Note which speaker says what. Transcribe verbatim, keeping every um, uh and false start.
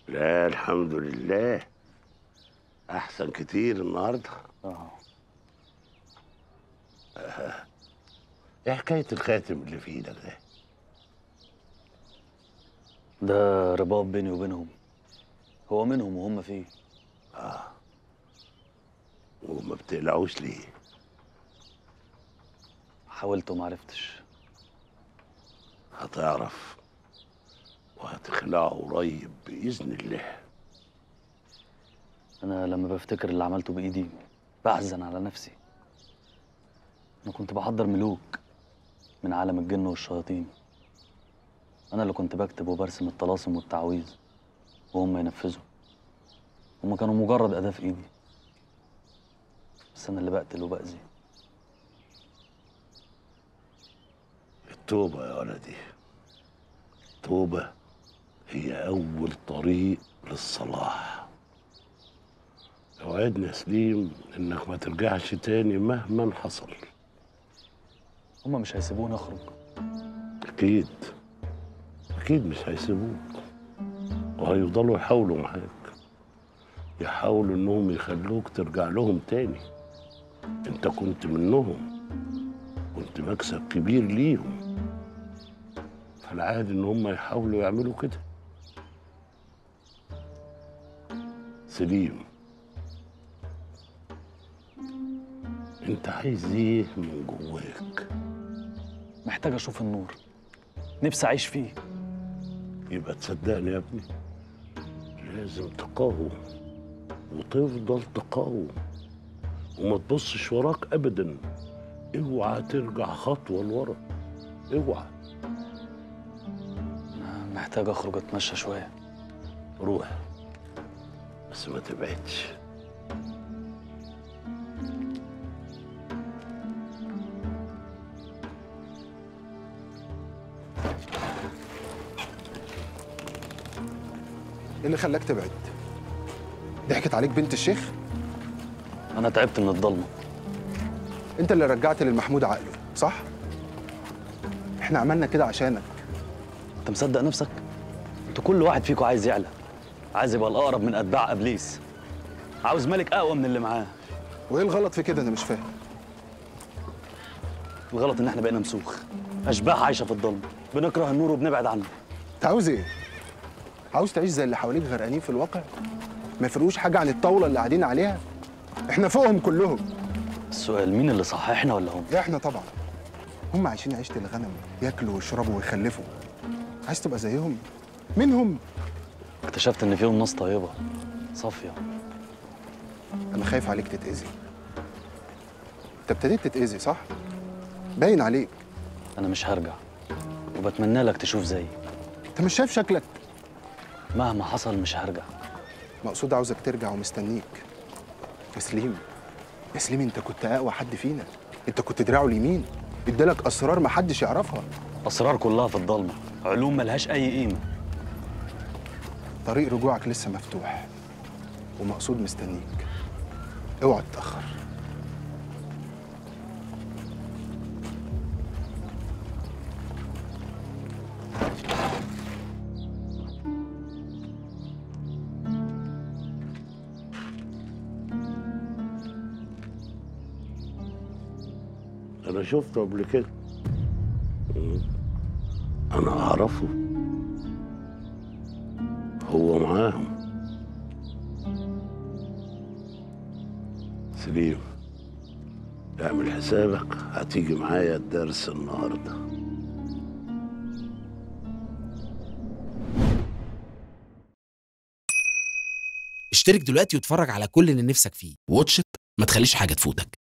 Speaker 1: لا الحمد لله، احسن كتير النهارده.
Speaker 2: اه
Speaker 1: آه. ايه حكايه الخاتم اللي في ايدك ده؟
Speaker 2: ده رباط بيني وبينهم، هو منهم وهم فيه.
Speaker 1: اه. وما بتقلعوش ليه؟
Speaker 2: حاولت وما عرفتش.
Speaker 1: هتعرف وهتخلعه قريب باذن الله.
Speaker 2: انا لما بفتكر اللي عملته بايدي بحزن على نفسي. انا كنت بحضر ملوك من عالم الجن والشياطين. انا اللي كنت بكتب وبرسم الطلاسم والتعويذ وهم ينفذوا. هم كانوا مجرد اداه في ايدي، بس انا اللي بقتل وبأذي.
Speaker 1: التوبه يا ولدي، التوبه هي اول طريق للصلاح. اوعدني يا سليم انك ما ترجعش تاني مهما حصل.
Speaker 2: هم مش هيسيبوني اخرج.
Speaker 1: اكيد اكيد مش هيسيبوك، وهيفضلوا يحاولوا معاك، يحاولوا انهم يخلوك ترجع لهم تاني. انت كنت منهم، كنت مكسب كبير ليهم، فالعادي ان هم يحاولوا يعملوا كده. سليم، انت عايز ايه من جواك؟
Speaker 2: محتاج اشوف النور، نفسي اعيش فيه.
Speaker 1: يبقى تصدقني يا ابني، لازم تقاوم وتفضل تقاوم وما تبصش وراك ابدا. اوعى ترجع خطوه لورا، اوعى.
Speaker 2: أنا محتاج اخرج اتمشى شويه.
Speaker 1: روح بس ما تبعدش.
Speaker 3: ايه اللي خلاك تبعد؟ ضحكت عليك بنت الشيخ؟
Speaker 2: انا تعبت من الضلمه.
Speaker 3: انت اللي رجعت للمحمود عقله، صح؟ احنا عملنا كده عشانك.
Speaker 2: انت مصدق نفسك؟ انتوا كل واحد فيكم عايز يعلى، عايز يبقى الاقرب من اتباع ابليس، عاوز ملك اقوى من اللي معاه.
Speaker 3: وايه الغلط في كده؟ انا مش فاهم.
Speaker 2: الغلط ان احنا بقينا مسوخ، اشباح عايشه في الضلمه، بنكره النور وبنبعد عنه.
Speaker 3: انت عاوز ايه؟ عاوز تعيش زي اللي حواليك غرقانين في الواقع؟ ما يفرقوش حاجه عن الطاوله اللي قاعدين عليها؟ احنا فوقهم كلهم.
Speaker 2: السؤال مين اللي صح، احنا ولا هم؟
Speaker 3: احنا طبعا. هم عايشين عيشه الغنم، ياكلوا ويشربوا ويخلفوا. عايز تبقى زيهم؟ مين هم؟
Speaker 2: اكتشفت ان فيهم ناس طيبه صافيه.
Speaker 3: انا خايف عليك تتاذي. انت ابتديت تتاذي، صح؟ باين عليك.
Speaker 2: انا مش هرجع، وبتمنى لك تشوف زيي.
Speaker 3: انت مش شايف شكلك؟
Speaker 2: مهما حصل مش هرجع.
Speaker 3: مقصود عاوزك ترجع ومستنيك. يا سليم، يا سليم، انت كنت اقوى حد فينا. انت كنت دراعه اليمين، ادالك اسرار محدش يعرفها.
Speaker 2: اسرار كلها في الضلمه، علوم ملهاش اي قيمه.
Speaker 3: طريق رجوعك لسه مفتوح، ومقصود مستنيك. اوعى تتاخر.
Speaker 1: انا شفته قبل كده، انا اعرفه، هو معاهم. سليم، اعمل حسابك هتيجي معايا الدرس النهارده.
Speaker 4: اشترك دلوقتي واتفرج على كل اللي نفسك فيه. واتش إت، ما تخليش حاجة تفوتك.